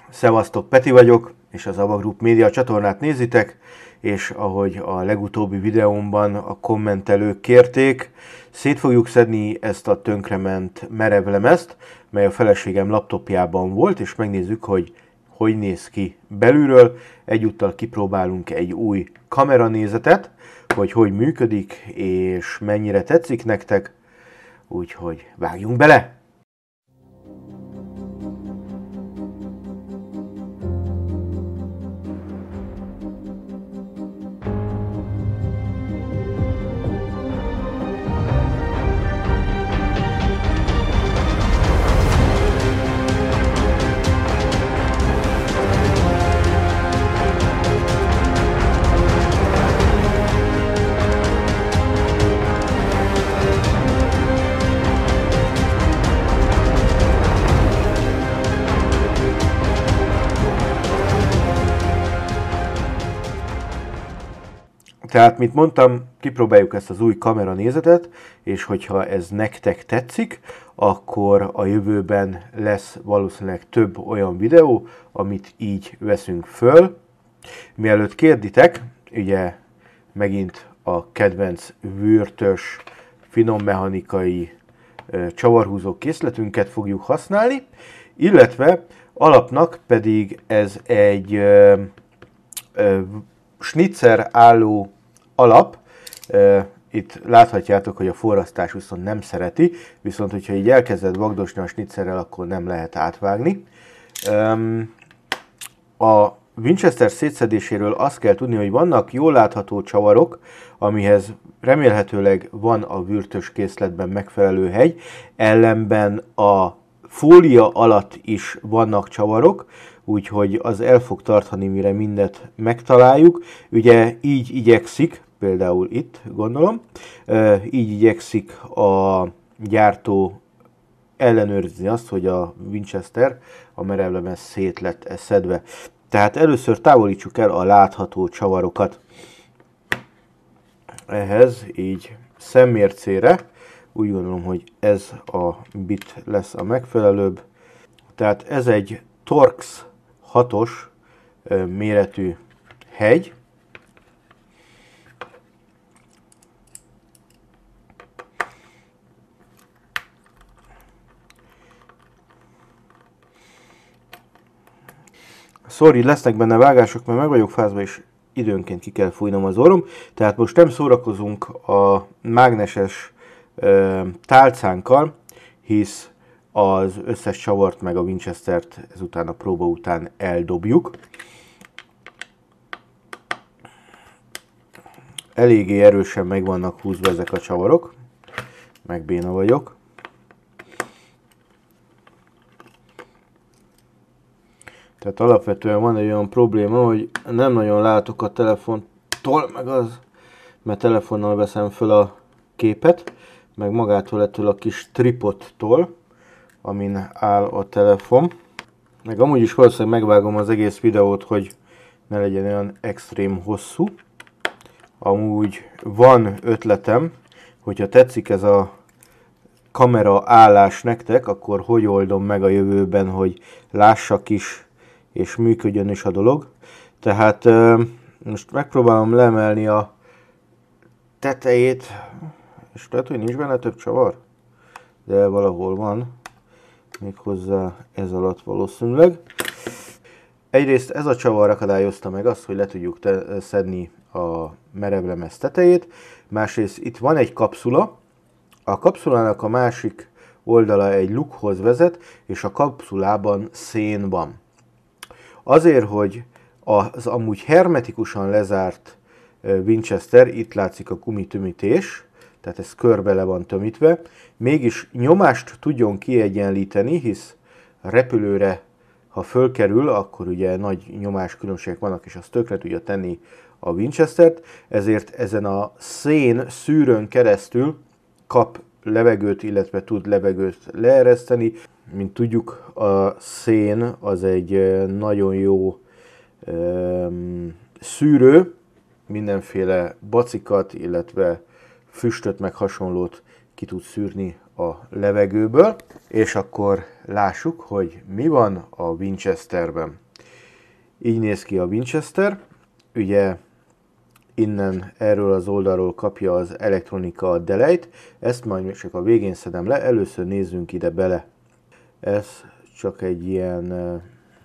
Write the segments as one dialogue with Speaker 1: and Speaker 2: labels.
Speaker 1: Szevasztok, Peti vagyok, és az Ava Group Média csatornát nézitek, és ahogy a legutóbbi videómban a kommentelők kérték, szét fogjuk szedni ezt a tönkrement merevlemezt, mely a feleségem laptopjában volt, és megnézzük, hogy hogy néz ki belülről. Egyúttal kipróbálunk egy új kameranézetet, hogy működik, és mennyire tetszik nektek, úgyhogy vágjunk bele! Tehát, mint mondtam, kipróbáljuk ezt az új kameranézetet, és hogyha ez nektek tetszik, akkor a jövőben lesz valószínűleg több olyan videó, amit így veszünk föl. Mielőtt kérditek, ugye megint a kedvenc vürtös, finommechanikai csavarhúzó készletünket fogjuk használni, illetve alapnak pedig ez egy snitzer álló alap. Itt láthatjátok, hogy a forrasztás viszont nem szereti, viszont hogyha így elkezded vagdosni a snitzerrel, akkor nem lehet átvágni. A Winchester szétszedéséről azt kell tudni, hogy vannak jól látható csavarok, amihez remélhetőleg van a vürtös készletben megfelelő hegy, ellenben a fólia alatt is vannak csavarok, úgyhogy az el fog tartani, mire mindet megtaláljuk. Ugye így igyekszik, például itt gondolom, így igyekszik a gyártó ellenőrizni azt, hogy a Winchester, a merevlemez szét lett szedve. Tehát először távolítsuk el a látható csavarokat. Ehhez így szemmércére úgy gondolom, hogy ez a bit lesz a megfelelőbb. Tehát ez egy Torx 6-os méretű hegy. Sorry, lesznek benne vágások, mert meg vagyok fázva, és időnként ki kell fújnom az orrom. Tehát most nem szórakozunk a mágneses tálcánkkal, hisz az összes csavart meg a Winchestert ezután a próba után eldobjuk. Eléggé erősen meg vannak húzva ezek a csavarok, meg béna vagyok. Tehát alapvetően van egy olyan probléma, hogy nem nagyon látok a telefontól, meg az, mert telefonnal veszem föl a képet, meg magától ettől a kis tripodtól, amin áll a telefon. Meg amúgy is valószínűleg megvágom az egész videót, hogy ne legyen olyan extrém hosszú. Amúgy van ötletem, hogyha tetszik ez a kamera állás nektek, akkor hogy oldom meg a jövőben, hogy lássak is, és működjön is a dolog. Tehát most megpróbálom leemelni a tetejét, és lehet, hogy nincs benne több csavar, de valahol van, méghozzá ez alatt valószínűleg. Egyrészt ez a csavar akadályozta meg azt, hogy le tudjuk szedni a merevlemez tetejét, másrészt itt van egy kapszula, a kapszulának a másik oldala egy lukhoz vezet, és a kapszulában szén van. Azért, hogy az amúgy hermetikusan lezárt Winchester, itt látszik a gumitömítés, tehát ez körbe le van tömítve, mégis nyomást tudjon kiegyenlíteni, hisz a repülőre, ha fölkerül, akkor ugye nagy nyomáskülönbségek vannak, és az tökre tudja tenni a Winchestert, ezért ezen a szén szűrőn keresztül kap levegőt, illetve tud levegőt leereszteni. Mint tudjuk, a szén az egy nagyon jó szűrő, mindenféle bacikat, illetve füstöt meg hasonlót ki tud szűrni a levegőből, és akkor lássuk, hogy mi van a Winchesterben. Így néz ki a Winchester, ugye innen erről az oldalról kapja az elektronika a delejt, ezt majd csak a végén szedem le, először nézzünk ide bele. Ez csak egy ilyen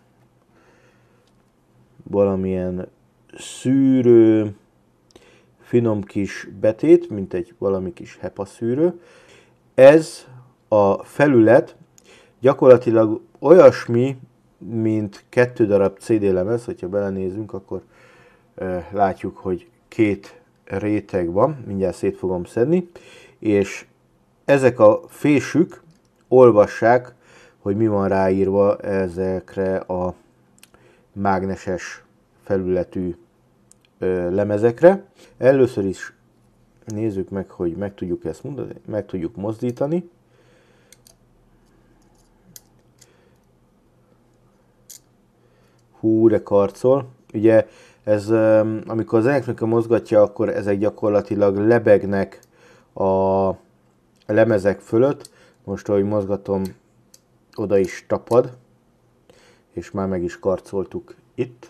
Speaker 1: valamilyen szűrő, finom kis betét, mint egy valami kis HEPA szűrő. Ez a felület gyakorlatilag olyasmi, mint 2 darab CD lemez, hogyha belenézünk, akkor látjuk, hogy 2 réteg van, mindjárt szét fogom szedni, és ezek a fésük olvassák, hogy mi van ráírva ezekre a mágneses felületű lemezekre. Először is nézzük meg, hogy meg tudjuk ezt mondani, meg tudjuk mozdítani. Hú, de karcol. Ugye ez, amikor az elektronika mozgatja, akkor ezek gyakorlatilag lebegnek a lemezek fölött. Most, ahogy mozgatom, oda is tapad, és már meg is karcoltuk itt.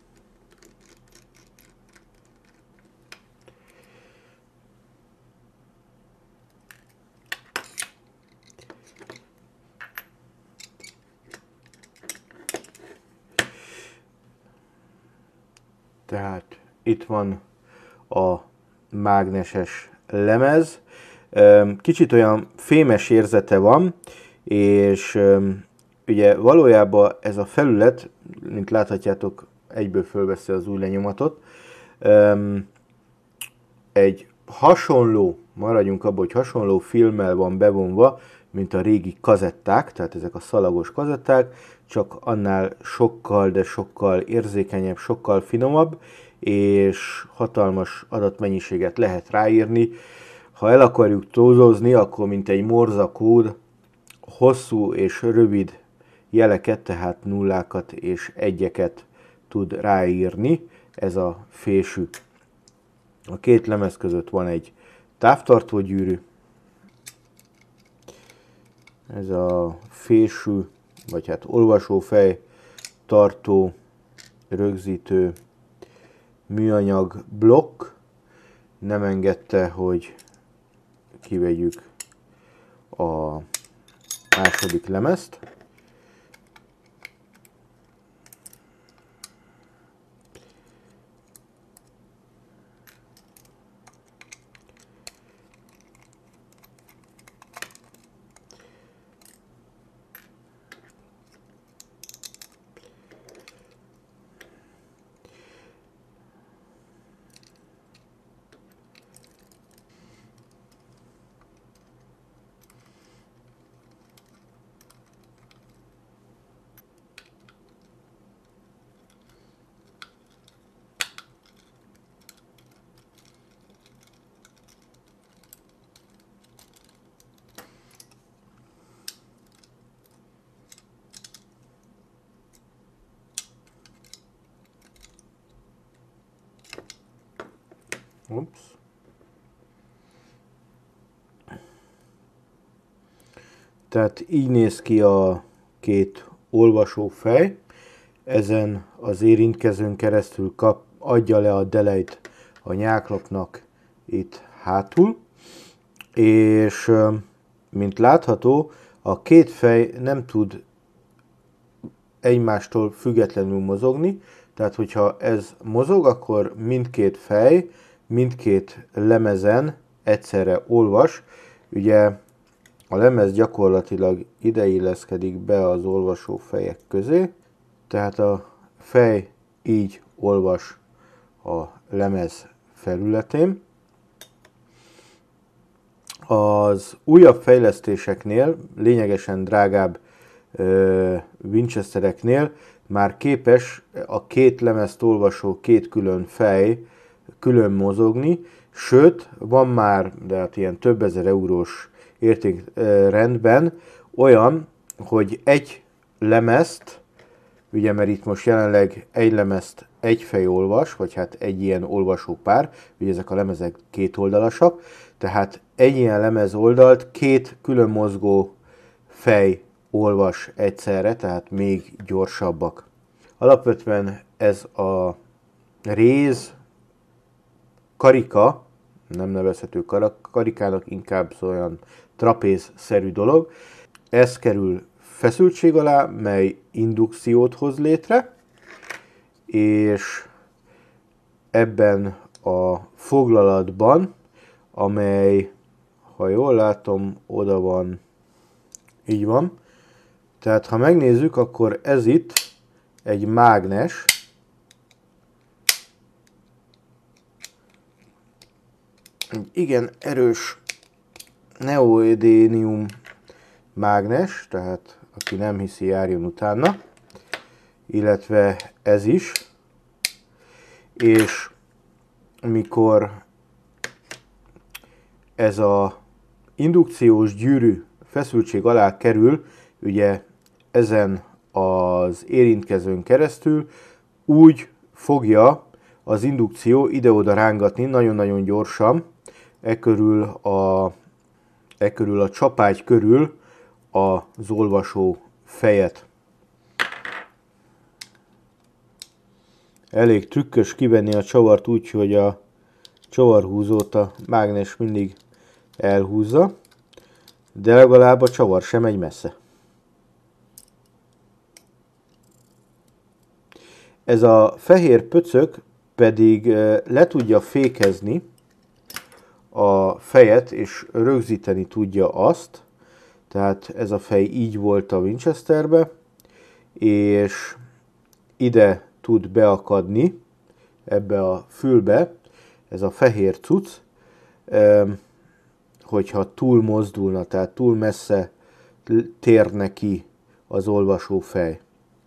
Speaker 1: Tehát itt van a mágneses lemez. Kicsit olyan fémes érzete van, és ugye valójában ez a felület, mint láthatjátok, egyből fölveszi az új lenyomatot. Egy hasonló, maradjunk abban, hogy hasonló filmmel van bevonva, mint a régi kazetták, tehát ezek a szalagos kazetták, csak annál sokkal, de sokkal érzékenyebb, sokkal finomabb, és hatalmas adatmennyiséget lehet ráírni. Ha el akarjuk tózozni, akkor mint egy morzakód, hosszú és rövid jeleket, tehát nullákat és egyeket tud ráírni ez a fésű. A 2 lemez között van egy távtartó gyűrű. Ez a fésű, vagy hát olvasófej tartó rögzítő műanyag blokk nem engedte, hogy kivegyük a második lemezt. Ups. Tehát így néz ki a 2 olvasófej. Ezen az érintkezőn keresztül adja le a delejt a nyáklapnak itt hátul. És mint látható, a 2 fej nem tud egymástól függetlenül mozogni. Tehát, hogyha ez mozog, akkor mindkét fej, mindkét lemezen egyszerre olvas. Ugye a lemez gyakorlatilag ide illeszkedik be az olvasó fejek közé, tehát a fej így olvas a lemez felületén. Az újabb fejlesztéseknél, lényegesen drágább Winchestereknél már képes a 2 lemezt olvasó 2 külön fej külön mozogni, sőt, van már, de hát ilyen több ezer eurós értékrendben olyan, hogy egy lemezt ugye mert itt most jelenleg egy lemezt egy fej olvas, vagy hát egy ilyen olvasópár, ugye ezek a lemezek kétoldalasak, tehát egy ilyen lemez oldalt két külön mozgó fej olvas egyszerre, tehát még gyorsabbak. Alapvetően ez a réz karika, nem nevezhető karikának, inkább olyan trapézszerű dolog. Ez kerül feszültség alá, mely indukciót hoz létre, és ebben a foglalatban, amely, ha jól látom, oda van, így van. Tehát ha megnézzük, akkor ez itt egy mágnes, egy igen erős neodymium mágnes, tehát aki nem hiszi, járjon utána, illetve ez is, és amikor ez a indukciós gyűrű feszültség alá kerül, ugye ezen az érintkezőn keresztül úgy fogja az indukció ide-oda rángatni nagyon-nagyon gyorsan, e körül a csapágy körül az olvasó fejet. Elég trükkös kivenni a csavart úgy, hogy a csavarhúzót a mágnes mindig elhúzza, de legalább a csavar sem megy messze. Ez a fehér pöcök pedig le tudja fékezni a fejet, és rögzíteni tudja azt. Tehát ez a fej így volt a Winchesterbe, és ide tud beakadni ebbe a fülbe ez a fehér cucc, hogyha túl mozdulna, tehát túl messze térne ki az olvasó fej.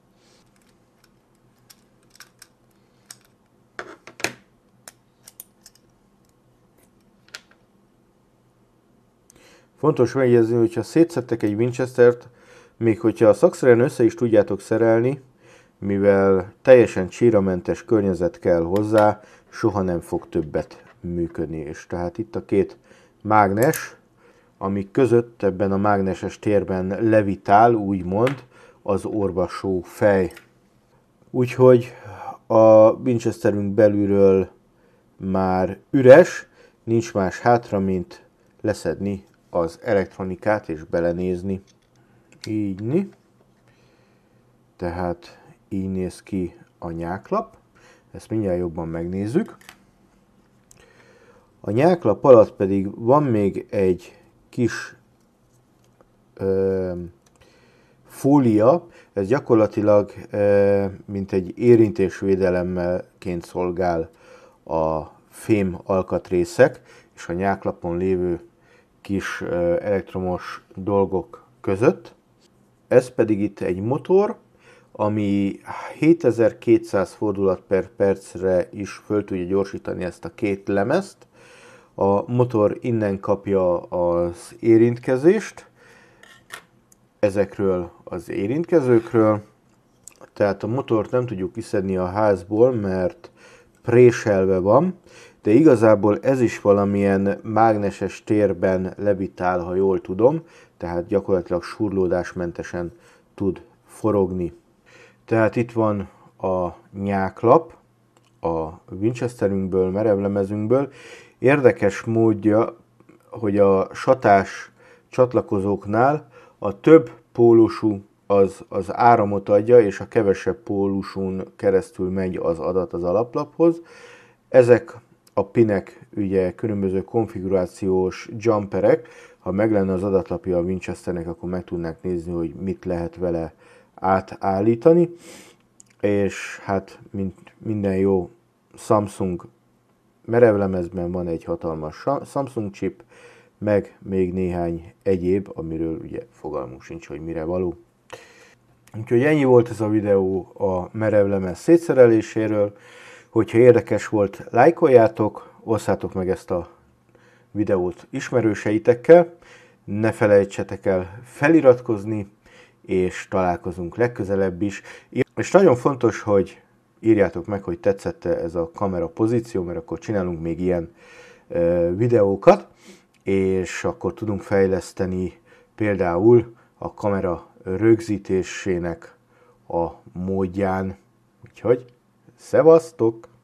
Speaker 1: Fontos megjegyezni, hogyha szétszedtek egy Winchestert, még hogyha szakszerűen össze is tudjátok szerelni, mivel teljesen csíramentes környezet kell hozzá, soha nem fog többet működni. És tehát itt a két mágnes, amik között ebben a mágneses térben levitál, úgymond, az olvasó fej. Úgyhogy a Winchesterünk belülről már üres, nincs más hátra, mint leszedni az elektronikát és belenézni. Így. Tehát így néz ki a nyáklap. Ezt mindjárt jobban megnézzük. A nyáklap alatt pedig van még egy kis fólia. Ez gyakorlatilag mint egy érintésvédelemként szolgál a fém alkatrészek és a nyáklapon lévő kis elektromos dolgok között. Ez pedig itt egy motor, ami 7200 fordulat per percre is föl tudja gyorsítani ezt a két lemezt. A motor innen kapja az érintkezést, ezekről az érintkezőkről. Tehát a motort nem tudjuk kiszedni a házból, mert préselve van, de igazából ez is valamilyen mágneses térben levitál, ha jól tudom, tehát gyakorlatilag surlódásmentesen tud forogni. Tehát itt van a nyáklap a Winchesterünkből, merevlemezünkből. Érdekes módja, hogy a satás csatlakozóknál a több pólusú az áramot adja, és a kevesebb pólusún keresztül megy az adat az alaplaphoz. Ezek a pinek ugye különböző konfigurációs jumperek, ha meg lenne az adatlapja a Winchesternek, akkor meg tudnánk nézni, hogy mit lehet vele átállítani. És hát mint minden jó Samsung merevlemezben van egy hatalmas Samsung chip, meg még néhány egyéb, amiről ugye fogalmunk sincs, hogy mire való. Úgyhogy ennyi volt ez a videó a merevlemez szétszereléséről. Hogyha érdekes volt, lájkoljátok, osszátok meg ezt a videót ismerőseitekkel, ne felejtsetek el feliratkozni, és találkozunk legközelebb is. És nagyon fontos, hogy írjátok meg, hogy tetszett ez a kamera pozíció, mert akkor csinálunk még ilyen videókat, és akkor tudunk fejleszteni például a kamera rögzítésének a módján. Úgyhogy szevasztok!